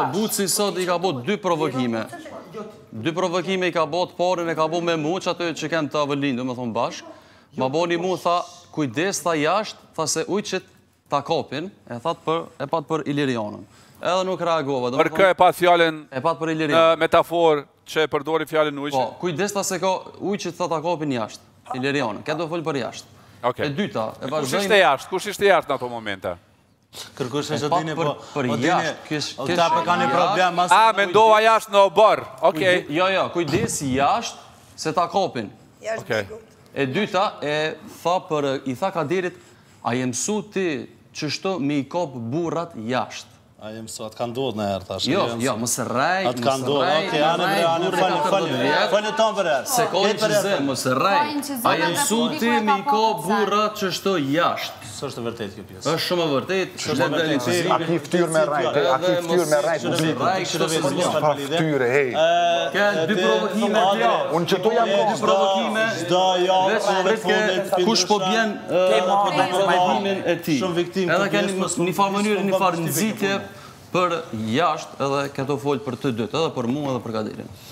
Buci sot i ka bot 2 provokime. 2 provokime i ka bot, parin e ka bot me mu, që aty që kem të avëlindu, me thonë bashk. Ma boni mu, tha, kujdes, tha jashtë, tha se ujqit ta kopin, e pat për Ilirianën. Edhe nuk reagova. Për kë e pat fjallin në metafor që e përdori fjallin ujqit? Po, kujdes ta se ka ujqit ta kopin jashtë, Ilirianën. Këtë do folë për jashtë. E dyta, e vazhdojnë... Kush ishte jashtë në ato momente? Kërkush e zotini, po... Për jashtë, ta për ka një problem... A, mendova jashtë në oborë, okej. Jo, kujdes jashtë se ta kopin. E dyta, i tha Kadirit, a je mësu ti qështo me i kopë burrat jashtë? A je mësu, atë ka ndodhë në herë, thash. Jo, mësë rej, atë ka ndodhë, okej, falë tonë për herë. Se kojnë që zë, mësë rej, a je mësu ti me i kopë burrat qështo jashtë? Së është vërtet kjo pjesë. është shumë vërtet. A ki ftyrë me rajtë, a ki ftyrë me rajtë. Ftyrë, hej. Ka 2 provokime tja. Unë që tu jam 2 provokime. Kush po bjen provokimin e ti. Edhe ka një farë mënyrë, një farë nëzitje për jashtë edhe këto folë për të dytë, edhe për mu edhe për Kadirin.